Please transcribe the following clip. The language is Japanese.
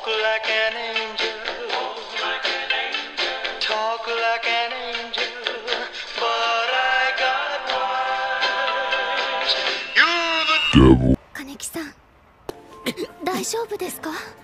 like an angel, talk like an angel, but I got wise. You're the devil. 金木さん、大丈夫ですか？